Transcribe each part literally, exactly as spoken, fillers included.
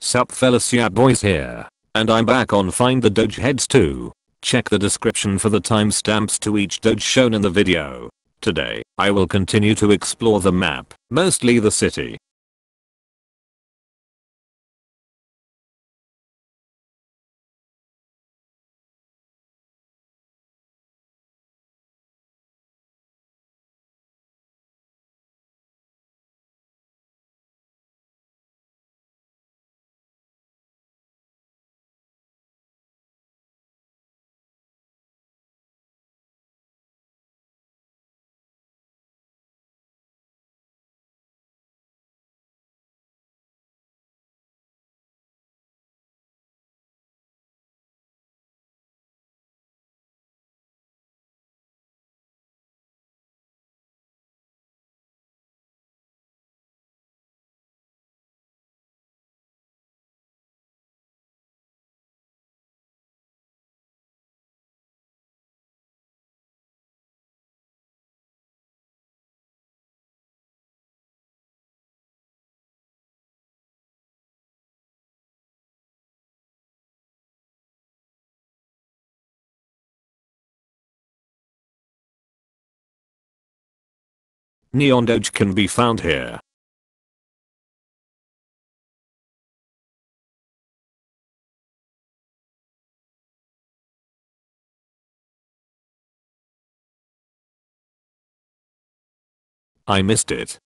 Sup fellas, yeah boys here. And I'm back on Find the Doge Heads two. Check the description for the timestamps to each doge shown in the video. Today, I will continue to explore the map, mostly the city. Neon Doge can be found here. I missed it.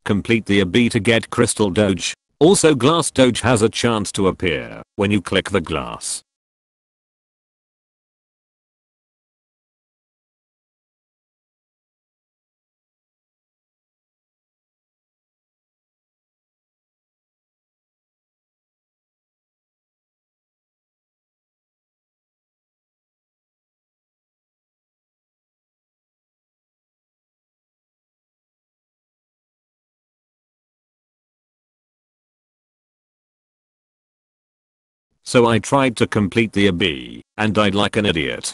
Complete the A B to get Crystal Doge. Also Glass Doge has a chance to appear when you click the glass. So I tried to complete the A B and died like an idiot.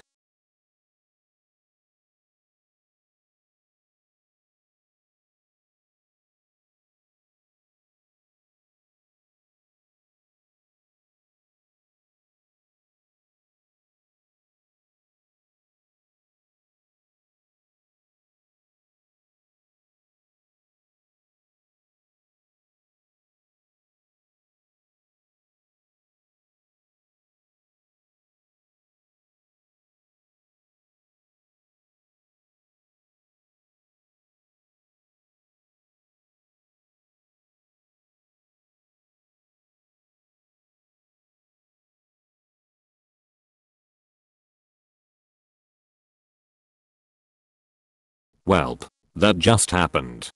Welp, that just happened.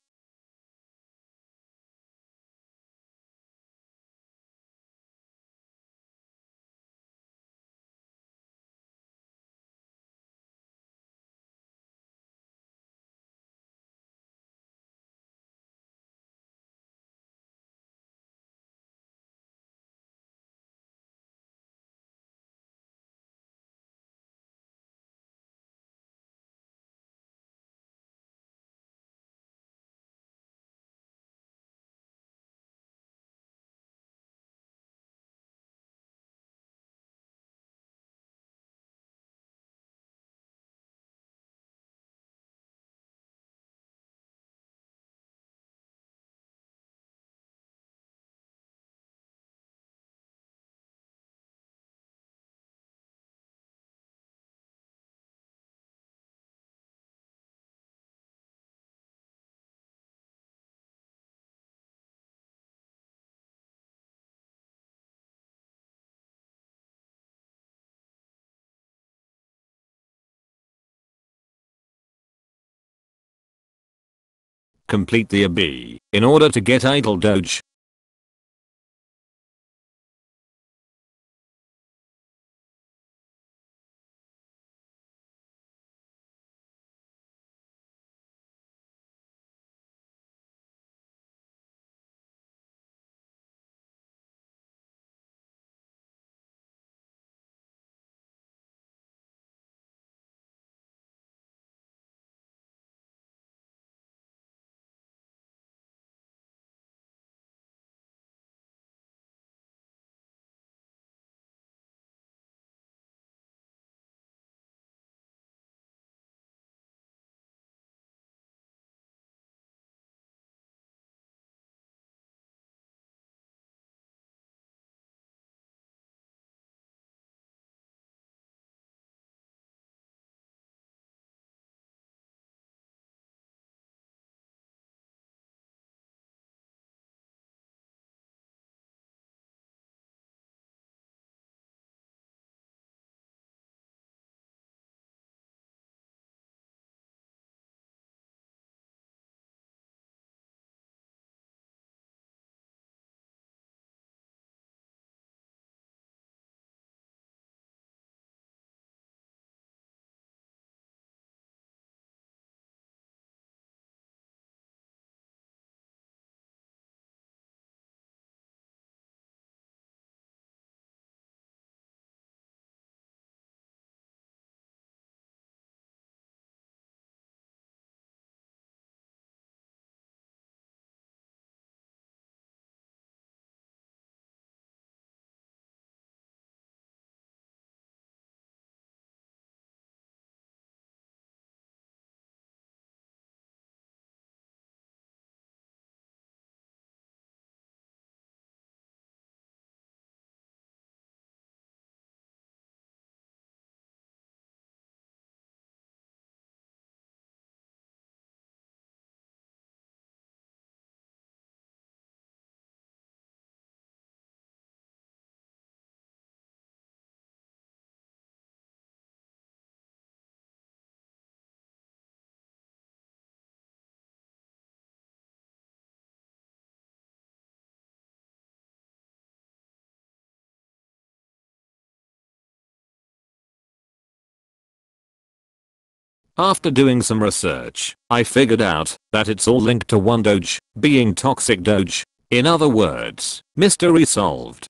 Complete the A B in order to get Idle Doge. After doing some research, I figured out that it's all linked to one Doge being Toxic Doge. In other words, mystery solved.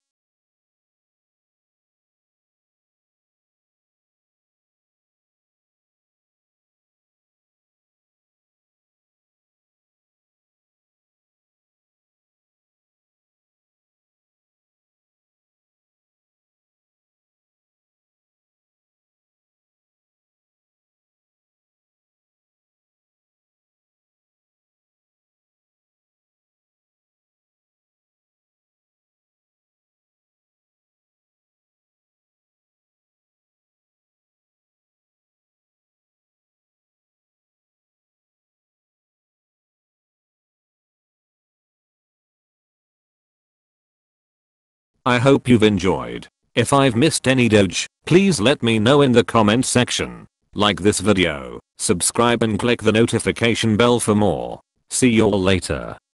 I hope you've enjoyed. If I've missed any Doge, please let me know in the comment section. Like this video, subscribe and click the notification bell for more. See y'all later.